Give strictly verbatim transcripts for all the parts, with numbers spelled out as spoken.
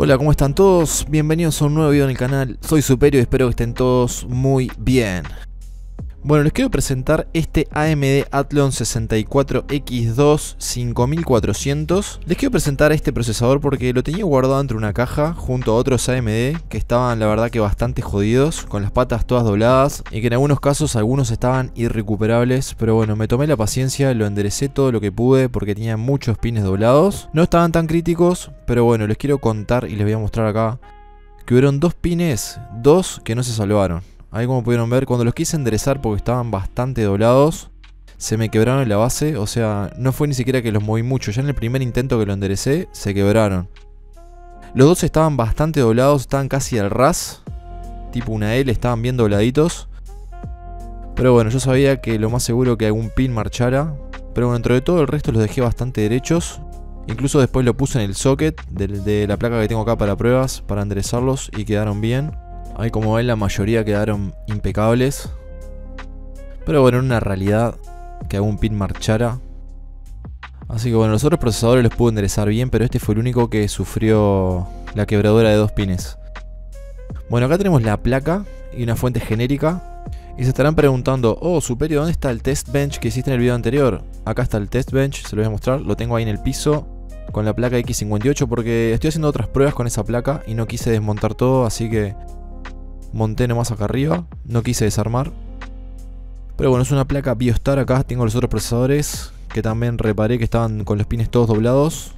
Hola, ¿cómo están todos? Bienvenidos a un nuevo video en el canal. Soy Superio y espero que estén todos muy bien. Bueno, les quiero presentar este A M D Athlon sesenta y cuatro equis dos cinco mil cuatrocientos. Les quiero presentar este procesador porque lo tenía guardado dentro de una caja junto a otros A M D que estaban la verdad que bastante jodidos, con las patas todas dobladas y que en algunos casos algunos estaban irrecuperables. Pero bueno, me tomé la paciencia, lo enderecé todo lo que pude porque tenía muchos pines doblados. No estaban tan críticos, pero bueno, les quiero contar y les voy a mostrar acá que hubieron dos pines, dos que no se salvaron. Ahí como pudieron ver, cuando los quise enderezar porque estaban bastante doblados, se me quebraron en la base. O sea, no fue ni siquiera que los moví mucho. Ya en el primer intento que lo enderecé, se quebraron. Los dos estaban bastante doblados, estaban casi al ras, tipo una L, estaban bien dobladitos. Pero bueno, yo sabía que lo más seguro que algún pin marchara. Pero bueno, dentro de todo el resto los dejé bastante derechos. Incluso después lo puse en el socket de, de la placa que tengo acá para pruebas, para enderezarlos, y quedaron bien. Ahí como ven, la mayoría quedaron impecables. Pero bueno, en una realidad que algún pin marchara. Así que bueno, los otros procesadores los pude enderezar bien, pero este fue el único que sufrió la quebradura de dos pines. Bueno, acá tenemos la placa y una fuente genérica. Y se estarán preguntando: oh, Superio, ¿dónde está el test bench que hiciste en el video anterior? Acá está el test bench, se lo voy a mostrar. Lo tengo ahí en el piso con la placa equis cincuenta y ocho porque estoy haciendo otras pruebas con esa placa y no quise desmontar todo, así que monté nomás acá arriba, no quise desarmar. Pero bueno, es una placa Biostar. Acá tengo los otros procesadores que también reparé que estaban con los pines todos doblados.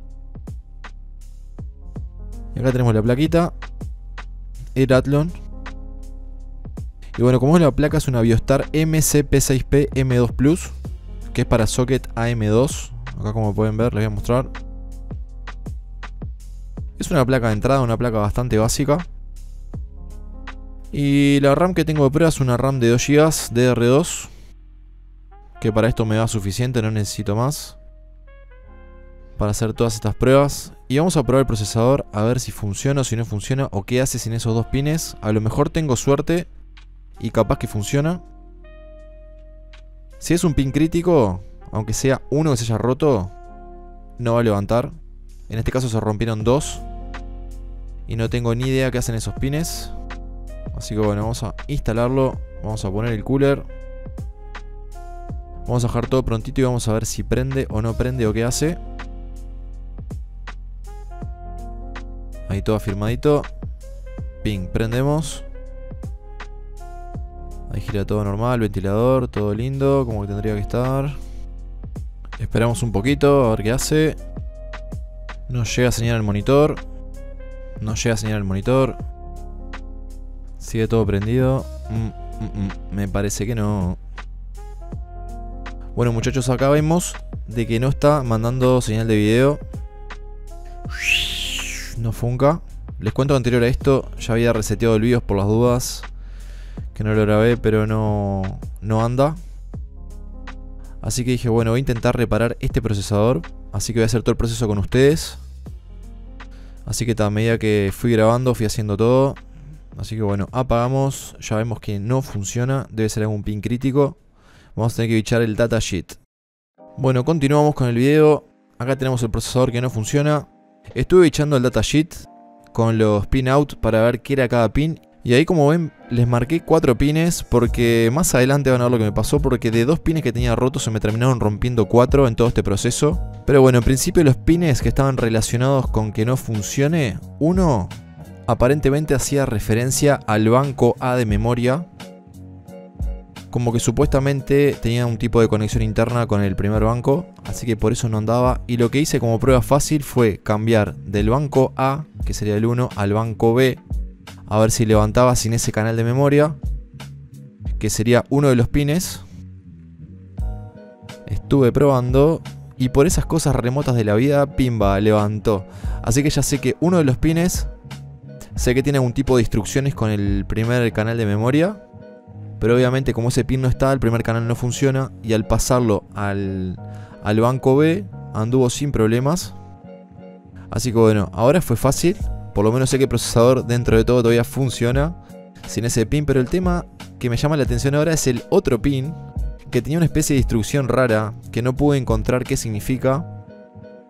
Y acá tenemos la plaquita, el Athlon. Y bueno, como es la placa, es una Biostar M C P seis P M dos Plus, que es para socket A M dos. Acá como pueden ver, les voy a mostrar. Es una placa de entrada, una placa bastante básica. Y la RAM que tengo de prueba es una RAM de dos gigas D D R dos, que para esto me va suficiente, no necesito más para hacer todas estas pruebas. Y vamos a probar el procesador a ver si funciona o si no funciona, o qué hace sin esos dos pines. A lo mejor tengo suerte y capaz que funciona. Si es un pin crítico, aunque sea uno que se haya roto, no va a levantar. En este caso se rompieron dos y no tengo ni idea qué hacen esos pines. Así que bueno, vamos a instalarlo. Vamos a poner el cooler. Vamos a dejar todo prontito y vamos a ver si prende o no prende o qué hace. Ahí todo afirmadito. Ping, prendemos. Ahí gira todo normal, ventilador, todo lindo, como que tendría que estar. Esperamos un poquito a ver qué hace. No llega a señalar el monitor. No llega a señalar el monitor. Sigue todo prendido. Mm, mm, mm, me parece que no. Bueno, muchachos, acá vemos de que no está mandando señal de video. No funca. Les cuento que anterior a esto ya había reseteado el BIOS por las dudas, que no lo grabé, pero no, no anda. Así que dije, bueno, voy a intentar reparar este procesador. Así que voy a hacer todo el proceso con ustedes. Así que a medida que fui grabando, fui haciendo todo. Así que bueno, apagamos. Ya vemos que no funciona. Debe ser algún pin crítico. Vamos a tener que bichar el datasheet. Bueno, continuamos con el video. Acá tenemos el procesador que no funciona. Estuve bichando el datasheet con los pin out para ver qué era cada pin. Y ahí, como ven, les marqué cuatro pines porque más adelante van a ver lo que me pasó, porque de dos pines que tenía rotos se me terminaron rompiendo cuatro en todo este proceso. Pero bueno, en principio los pines que estaban relacionados con que no funcione, uno aparentemente hacía referencia al banco A de memoria, como que supuestamente tenía un tipo de conexión interna con el primer banco, así que por eso no andaba. Y lo que hice como prueba fácil fue cambiar del banco A, que sería el uno, al banco B, a ver si levantaba sin ese canal de memoria, que sería uno de los pines. Estuve probando y por esas cosas remotas de la vida, pimba, levantó. Así que ya sé que uno de los pines, sé que tiene algún tipo de instrucciones con el primer canal de memoria. Pero obviamente como ese pin no está, el primer canal no funciona. Y al pasarlo al, al banco B, anduvo sin problemas. Así que bueno, ahora fue fácil. Por lo menos sé que el procesador dentro de todo todavía funciona sin ese pin. Pero el tema que me llama la atención ahora es el otro pin, que tenía una especie de instrucción rara que no pude encontrar qué significa.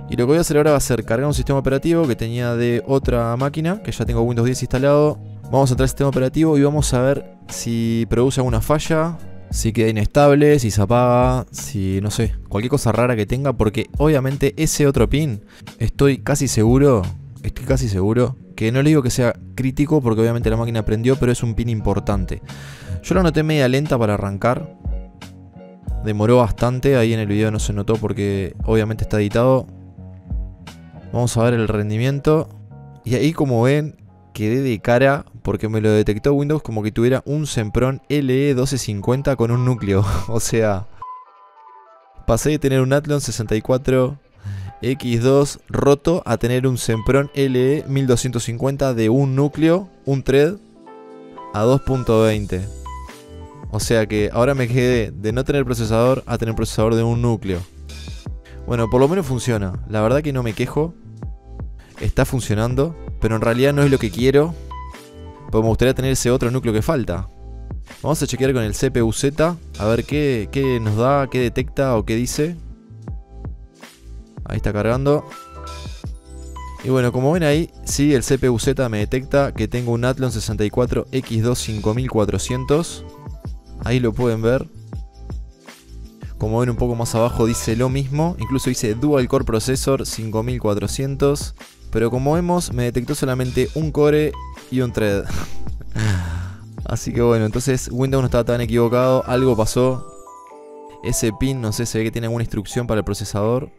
Y lo que voy a hacer ahora va a ser cargar un sistema operativo que tenía de otra máquina, que ya tengo Windows diez instalado. Vamos a entrar al sistema operativo y vamos a ver si produce alguna falla, si queda inestable, si se apaga, si no sé, cualquier cosa rara que tenga, porque obviamente ese otro pin, estoy casi seguro, estoy casi seguro, que no le digo que sea crítico porque obviamente la máquina prendió, pero es un pin importante. Yo lo noté media lenta para arrancar, demoró bastante, ahí en el video no se notó porque obviamente está editado. Vamos a ver el rendimiento. Y ahí, como ven, quedé de cara porque me lo detectó Windows como que tuviera un Sempron L E doce cincuenta con un núcleo. O sea, pasé de tener un Athlon sesenta y cuatro equis dos roto a tener un Sempron L E mil doscientos cincuenta de un núcleo, un thread, a dos punto veinte. O sea que ahora me quedé de no tener procesador a tener procesador de un núcleo. Bueno, por lo menos funciona. La verdad que no me quejo. Está funcionando. Pero en realidad no es lo que quiero. Porque me gustaría tener ese otro núcleo que falta. Vamos a chequear con el C P U Z. A ver qué, qué nos da, qué detecta o qué dice. Ahí está cargando. Y bueno, como ven ahí, sí, el C P U Z me detecta que tengo un Athlon sesenta y cuatro equis dos cinco mil cuatrocientos. Ahí lo pueden ver. Como ven un poco más abajo dice lo mismo. Incluso dice Dual Core Processor cinco mil cuatrocientos. Pero como vemos me detectó solamente un core y un thread. Así que bueno, entonces Windows no estaba tan equivocado. Algo pasó. Ese pin, no sé, se ve que tiene alguna instrucción para el procesador.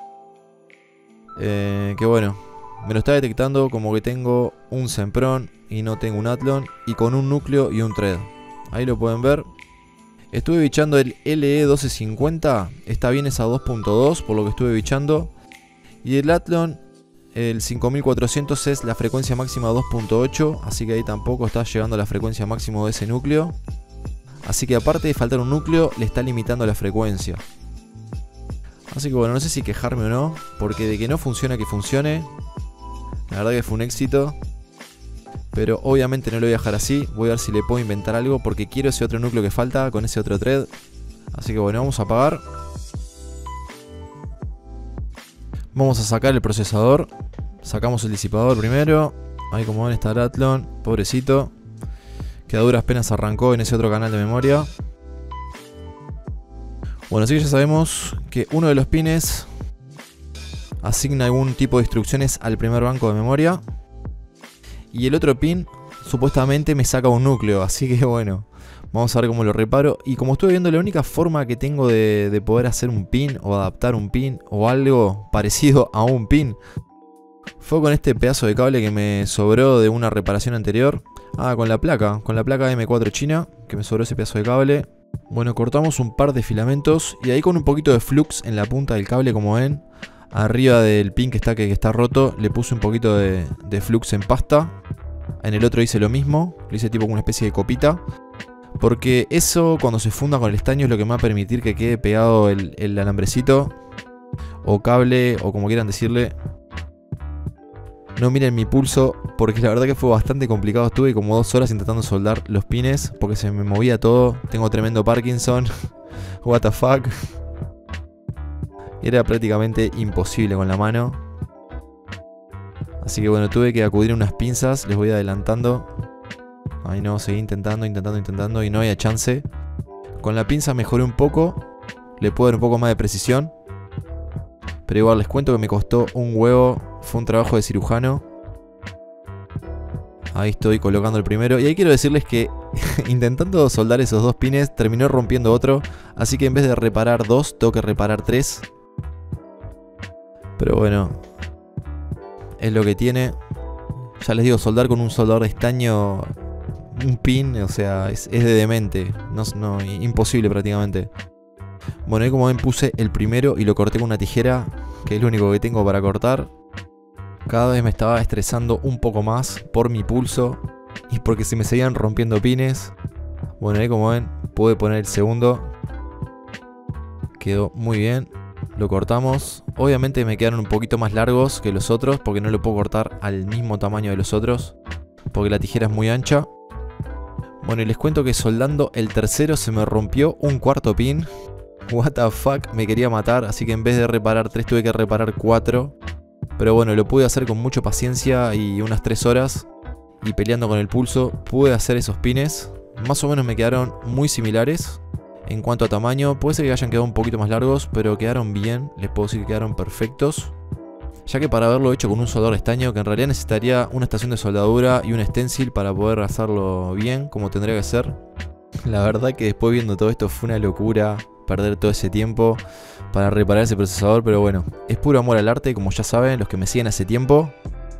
Eh, que bueno, me lo está detectando como que tengo un Sempron y no tengo un Athlon. Y con un núcleo y un thread. Ahí lo pueden ver. Estuve bichando el L E doce cincuenta. Está bien esa dos punto dos por lo que estuve bichando. Y el Athlon, el cinco mil cuatrocientos es la frecuencia máxima dos punto ocho. Así que ahí tampoco está llegando a la frecuencia máxima de ese núcleo. Así que aparte de faltar un núcleo, le está limitando la frecuencia. Así que bueno, no sé si quejarme o no. Porque de que no funciona, que funcione. La verdad que fue un éxito. Pero obviamente no lo voy a dejar así. Voy a ver si le puedo inventar algo. Porque quiero ese otro núcleo que falta con ese otro thread. Así que bueno, vamos a apagar. Vamos a sacar el procesador. Sacamos el disipador primero. Ahí como ven está el Athlon. Pobrecito. Que a duras penas arrancó en ese otro canal de memoria. Bueno, así que ya sabemos que uno de los pines asigna algún tipo de instrucciones al primer banco de memoria. Y el otro pin supuestamente me saca un núcleo. Así que bueno, vamos a ver cómo lo reparo. Y como estuve viendo, la única forma que tengo de, de poder hacer un pin o adaptar un pin o algo parecido a un pin fue con este pedazo de cable que me sobró de una reparación anterior. Ah, con la placa, con la placa M cuatro china, que me sobró ese pedazo de cable. Bueno, cortamos un par de filamentos y ahí con un poquito de flux en la punta del cable, como ven, arriba del pin que está, que, que está roto, le puse un poquito de, de flux en pasta. En el otro hice lo mismo, lo hice tipo con una especie de copita. Porque eso cuando se funda con el estaño es lo que me va a permitir que quede pegado el, el alambrecito o cable o como quieran decirle. No miren mi pulso porque la verdad que fue bastante complicado. Estuve como dos horas intentando soldar los pines porque se me movía todo. Tengo tremendo Parkinson. What the fuck. Era prácticamente imposible con la mano. Así que bueno, tuve que acudir a unas pinzas. Les voy adelantando. Ahí no, seguí intentando, intentando, intentando y no había chance. Con la pinza mejoré un poco. Le puedo dar un poco más de precisión. Pero igual les cuento que me costó un huevo. Fue un trabajo de cirujano. Ahí estoy colocando el primero. Y ahí quiero decirles que intentando soldar esos dos pines terminó rompiendo otro. Así que en vez de reparar dos, tengo que reparar tres. Pero bueno, es lo que tiene. Ya les digo, soldar con un soldador de estaño un pin, o sea, es, es de demente. No, no, imposible prácticamente. Bueno, ahí como ven puse el primero y lo corté con una tijera, que es lo único que tengo para cortar. Cada vez me estaba estresando un poco más por mi pulso y porque se me seguían rompiendo pines. Bueno, ahí como ven pude poner el segundo. Quedó muy bien. Lo cortamos. Obviamente me quedaron un poquito más largos que los otros porque no lo puedo cortar al mismo tamaño de los otros, porque la tijera es muy ancha. Bueno, y les cuento que soldando el tercero se me rompió un cuarto pin. What the fuck, me quería matar, así que en vez de reparar tres tuve que reparar cuatro. Pero bueno, lo pude hacer con mucha paciencia y unas tres horas. Y peleando con el pulso pude hacer esos pines. Más o menos me quedaron muy similares. En cuanto a tamaño, puede ser que hayan quedado un poquito más largos, pero quedaron bien, les puedo decir que quedaron perfectos. Ya que para haberlo hecho con un soldador de estaño, que en realidad necesitaría una estación de soldadura y un stencil para poder hacerlo bien, como tendría que ser. La verdad que después viendo todo esto fue una locura perder todo ese tiempo para reparar ese procesador, pero bueno, es puro amor al arte, como ya saben los que me siguen hace tiempo.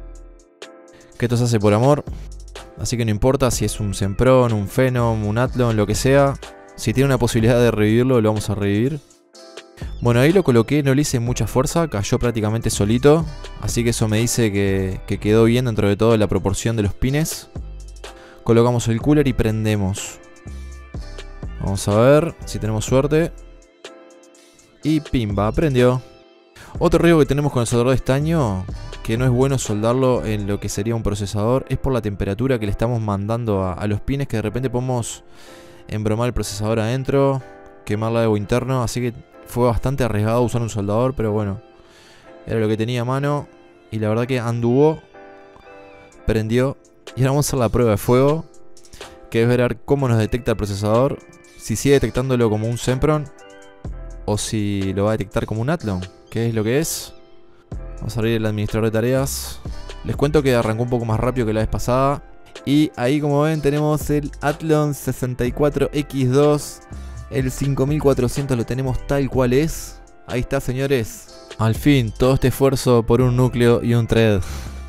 Que esto se hace por amor, así que no importa si es un Sempron, un Phenom, un Athlon, lo que sea. Si tiene una posibilidad de revivirlo, lo vamos a revivir. Bueno, ahí lo coloqué, no le hice mucha fuerza, cayó prácticamente solito. Así que eso me dice que, que quedó bien dentro de todo la proporción de los pines. Colocamos el cooler y prendemos. Vamos a ver si tenemos suerte. Y pimba, prendió. Otro riesgo que tenemos con el soldador de estaño, que no es bueno soldarlo en lo que sería un procesador, es por la temperatura que le estamos mandando a, a los pines, que de repente podemos embromar el procesador adentro, quemarle algo interno, así que fue bastante arriesgado usar un soldador, pero bueno, era lo que tenía a mano y la verdad que anduvo, prendió. Y ahora vamos a hacer la prueba de fuego, que es ver cómo nos detecta el procesador, si sigue detectándolo como un Sempron o si lo va a detectar como un Athlon, que es lo que es. Vamos a abrir el administrador de tareas. Les cuento que arrancó un poco más rápido que la vez pasada. Y ahí, como ven, tenemos el Athlon sesenta y cuatro equis dos. El cinco mil cuatrocientos lo tenemos tal cual es. Ahí está, señores. Al fin, todo este esfuerzo por un núcleo y un thread.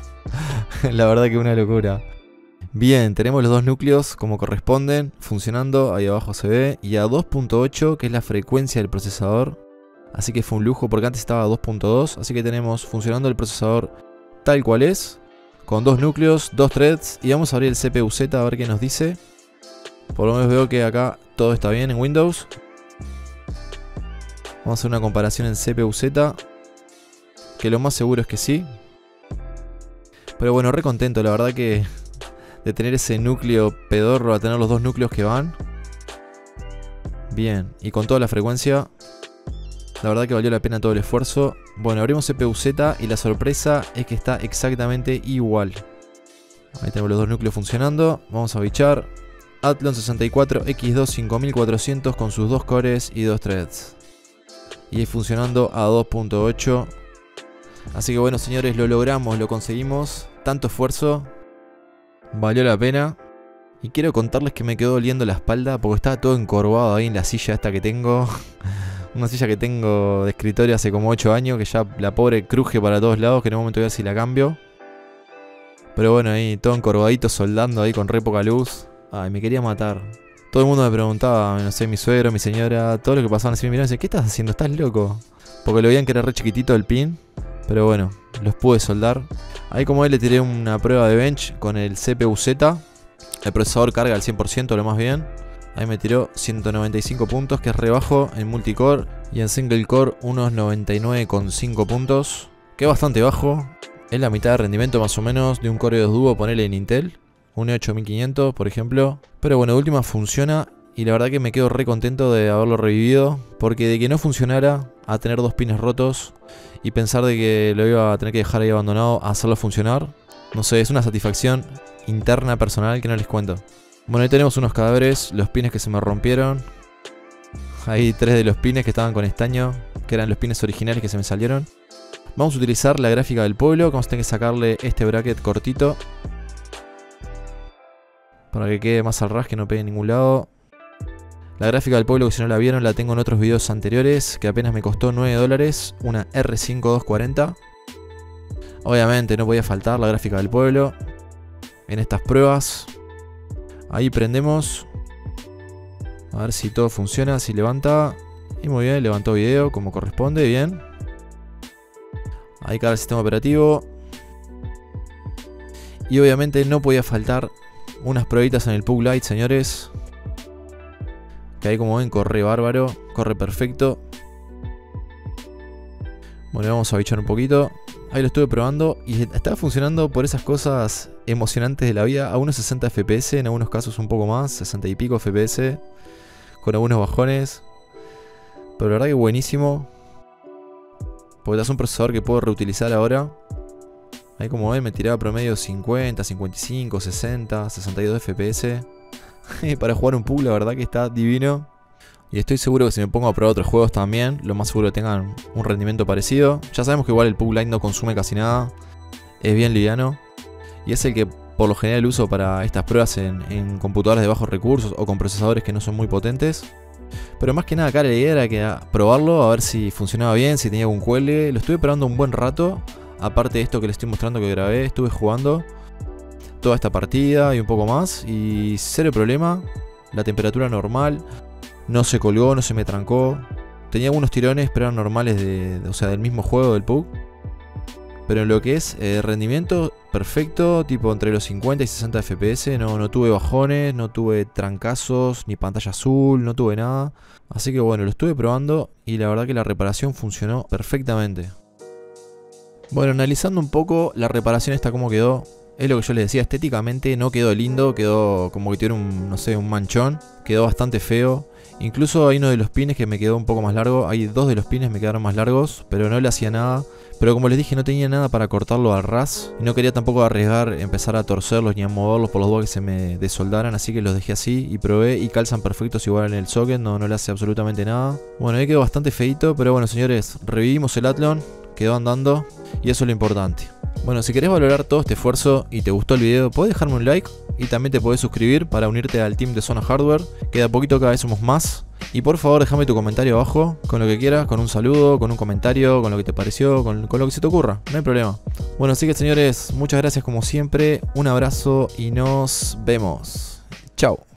La verdad que una locura. Bien, tenemos los dos núcleos como corresponden, funcionando. Ahí abajo se ve. Y a dos punto ocho, que es la frecuencia del procesador. Así que fue un lujo porque antes estaba a dos punto dos. Así que tenemos funcionando el procesador tal cual es. Con dos núcleos, dos threads. Y vamos a abrir el C P U Z a ver qué nos dice. Por lo menos veo que acá todo está bien en Windows. Vamos a hacer una comparación en C P U Z. Que lo más seguro es que sí. Pero bueno, re contento, la verdad que de tener ese núcleo pedorro a tener los dos núcleos que van. Bien, y con toda la frecuencia. La verdad que valió la pena todo el esfuerzo. Bueno, abrimos C P U Z y la sorpresa es que está exactamente igual. Ahí tenemos los dos núcleos funcionando. Vamos a bichar. Athlon sesenta y cuatro equis dos cinco mil cuatrocientos con sus dos cores y dos threads. Y funcionando a dos punto ocho. Así que bueno, señores, lo logramos, lo conseguimos. Tanto esfuerzo. Valió la pena. Y quiero contarles que me quedó doliendo la espalda porque estaba todo encorvado ahí en la silla esta que tengo. Una silla que tengo de escritorio hace como ocho años, que ya la pobre cruje para todos lados, que en un momento voy a ver si la cambio. Pero bueno, ahí todo encorvadito, soldando ahí con re poca luz. Ay, me quería matar. Todo el mundo me preguntaba, no sé, mi suegro, mi señora, todo lo que pasaban así me miraban y decían, ¿qué estás haciendo? ¿Estás loco? Porque lo veían que era re chiquitito el pin. Pero bueno, los pude soldar. Ahí como ven le tiré una prueba de bench con el C P U Z. El procesador carga al cien por ciento, lo más bien. Ahí me tiró ciento noventa y cinco puntos, que es re bajo en multicore. Y en single core unos noventa y nueve coma cinco puntos, que es bastante bajo. Es la mitad de rendimiento más o menos de un Core dos Duo, ponele en Intel. Un i ocho mil quinientos, por ejemplo. Pero bueno, de última funciona. Y la verdad que me quedo re contento de haberlo revivido. Porque de que no funcionara, a tener dos pines rotos y pensar de que lo iba a tener que dejar ahí abandonado, a hacerlo funcionar, no sé, es una satisfacción interna personal que no les cuento. Bueno, ahí tenemos unos cadáveres, los pines que se me rompieron. Hay tres de los pines que estaban con estaño, que eran los pines originales que se me salieron. Vamos a utilizar la gráfica del pueblo, que vamos a tener que sacarle este bracket cortito para que quede más al ras, que no pegue en ningún lado. La gráfica del pueblo, que si no la vieron, la tengo en otros videos anteriores, que apenas me costó nueve dólares, una R cinco dos cuarenta. Obviamente no podía faltar la gráfica del pueblo en estas pruebas. Ahí prendemos. A ver si todo funciona, si levanta. Y muy bien, levantó video como corresponde, bien. Ahí carga el sistema operativo. Y obviamente no podía faltar unas pruebitas en el P U B Lite, señores. Que ahí como ven corre bárbaro, corre perfecto. Bueno, vamos a bichar un poquito. Ahí lo estuve probando y estaba funcionando por esas cosas emocionantes de la vida. A unos sesenta F P S, en algunos casos un poco más, sesenta y pico F P S. Con algunos bajones. Pero la verdad que buenísimo. Porque es un procesador que puedo reutilizar ahora. Ahí como ven me tiraba promedio cincuenta, cincuenta y cinco, sesenta, sesenta y dos F P S. Para jugar un P U B la verdad que está divino. Y estoy seguro que si me pongo a probar otros juegos también, lo más seguro que tengan un rendimiento parecido. Ya sabemos que igual el P U B Lite no consume casi nada. Es bien liviano. Y es el que por lo general uso para estas pruebas en, en computadoras de bajos recursos o con procesadores que no son muy potentes. Pero más que nada acá la idea era que probarlo, a ver si funcionaba bien, si tenía algún cuelgue. Lo estuve probando un buen rato. Aparte de esto que les estoy mostrando que grabé, estuve jugando toda esta partida y un poco más. Y cero problema. La temperatura normal. No se colgó, no se me trancó. Tenía algunos tirones, pero eran normales de, de, o sea, del mismo juego del P U B. Pero en lo que es eh, rendimiento, perfecto, tipo entre los cincuenta y sesenta F P S, no, no tuve bajones, no tuve trancazos, ni pantalla azul, no tuve nada. Así que bueno, lo estuve probando y la verdad que la reparación funcionó perfectamente. Bueno, analizando un poco la reparación esta cómo quedó, es lo que yo les decía, estéticamente no quedó lindo, quedó como que tiene un, no sé, un manchón, quedó bastante feo. Incluso hay uno de los pines que me quedó un poco más largo, hay dos de los pines me quedaron más largos, pero no le hacía nada. Pero como les dije, no tenía nada para cortarlo al ras. Y no quería tampoco arriesgar, empezar a torcerlos ni a moverlos por los dos que se me desoldaran. Así que los dejé así y probé y calzan perfectos igual en el socket. No, no le hace absolutamente nada. Bueno, ahí quedó bastante feito. Pero bueno, señores, revivimos el Athlon. Quedó andando y eso es lo importante. Bueno, si querés valorar todo este esfuerzo y te gustó el video, podés dejarme un like. Y también te podés suscribir para unirte al team de Zona Hardware. Queda poquito, cada vez somos más. Y por favor déjame tu comentario abajo, con lo que quieras, con un saludo, con un comentario, con lo que te pareció, con, con lo que se te ocurra, no hay problema. Bueno, así que señores, muchas gracias como siempre, un abrazo y nos vemos. Chao.